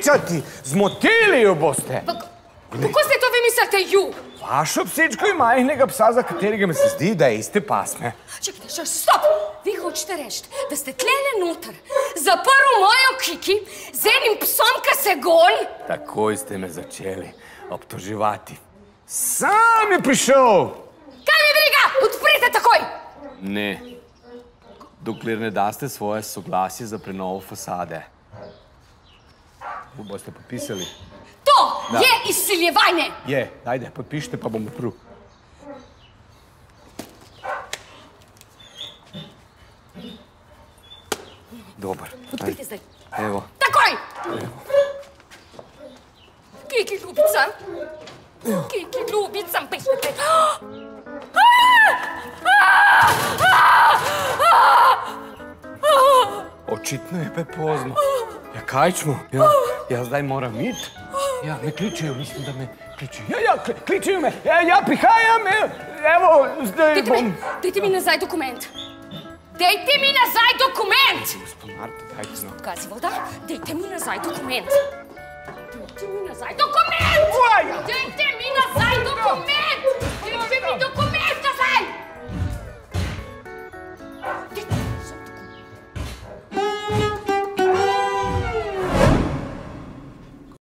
pričati. Zmotili jo boste. Kako ste to vi mislite, ju? Vašo psičko in majhnega psa, za katerega mi se zdi, da je iste pasme. Čekajte, stop! Vi hočete reči, da ste tlele noter zaprl mojo Kiki z enim psom, ki se gon? Takoj ste me začeli obtoževati. Sam je prišel! Kaj mi briga? Odprite takoj! Ne. Dokler ne daste svoje soglasje za prenovo fasade. Boste podpisali? To je izsiljevanje! Je, dajde, podpišite, pa bom odprl. Dobar. Odprite zdaj. Evo. Takoj! Kiki, ljubica. Kiki, ljubica, pejte. Očitno je prepozno. Ja, kaj ćemo? Ja zdaj moram iti. Ja, me kličejo, mislim, da me kličejo. Ja, kličejo me. Ja, prihajam, evo, zdaj bom... Dajte mi nazaj dokument. Dajte mi nazaj dokument! Gospod Marta, dajte no. Gazi voda, dajte mi nazaj dokument. Dajte mi nazaj dokument! Dajte mi nazaj dokument!